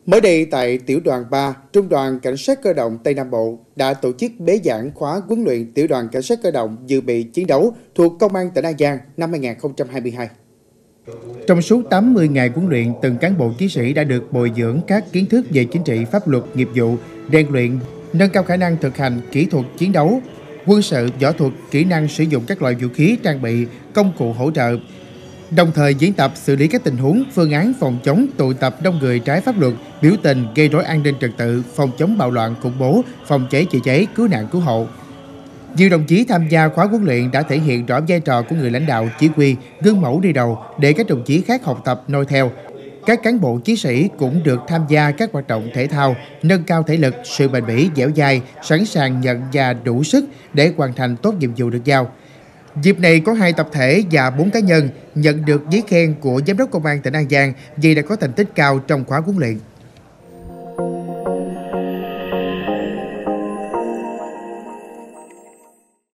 Mới đây tại Tiểu đoàn 3, Trung đoàn Cảnh sát cơ động Tây Nam Bộ đã tổ chức bế giảng khóa huấn luyện Tiểu đoàn Cảnh sát cơ động dự bị chiến đấu thuộc Công an tỉnh An Giang năm 2022. Trong suốt 80 ngày huấn luyện, từng cán bộ chiến sĩ đã được bồi dưỡng các kiến thức về chính trị, pháp luật, nghiệp vụ, rèn luyện, nâng cao khả năng thực hành kỹ thuật chiến đấu, quân sự, võ thuật, kỹ năng sử dụng các loại vũ khí, trang bị, công cụ hỗ trợ. Đồng thời diễn tập xử lý các tình huống, phương án phòng chống tụ tập đông người trái pháp luật, biểu tình, gây rối an ninh trật tự, phòng chống bạo loạn, khủng bố, phòng cháy chữa cháy, cứu nạn cứu hộ. Nhiều đồng chí tham gia khóa huấn luyện đã thể hiện rõ vai trò của người lãnh đạo, chỉ huy, gương mẫu đi đầu để các đồng chí khác học tập noi theo. Các cán bộ chiến sĩ cũng được tham gia các hoạt động thể thao, nâng cao thể lực, sự bền bỉ, dẻo dai, sẵn sàng nhận và đủ sức để hoàn thành tốt nhiệm vụ được giao. Dịp này có 2 tập thể và 4 cá nhân nhận được giấy khen của Giám đốc Công an tỉnh An Giang vì đã có thành tích cao trong khóa huấn luyện.